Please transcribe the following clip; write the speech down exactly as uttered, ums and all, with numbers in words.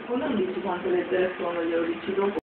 O non dici quante lettere sono, glielo dici dopo.